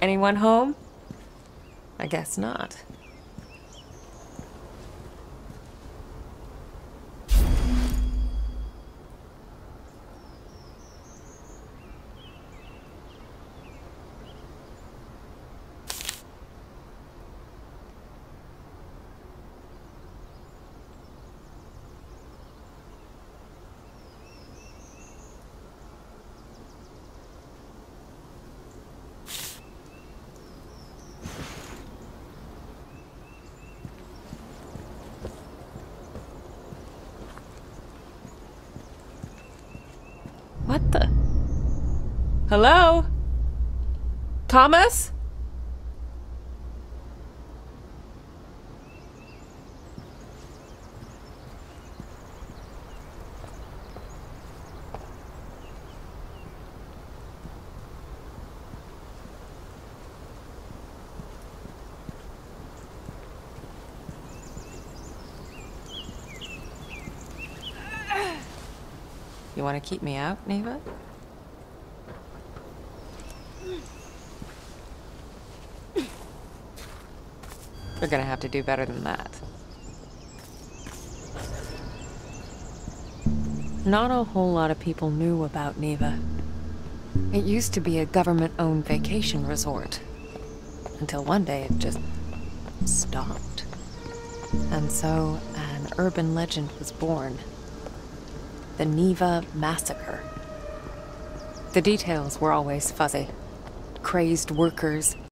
Anyone home? I guess not. What the? Hello? Thomas? You want to keep me out, Neva? You're gonna have to do better than that. Not a whole lot of people knew about Neva. It used to be a government-owned vacation resort. Until one day it just stopped. And so an urban legend was born. The Neva Massacre. The details were always fuzzy. Crazed workers,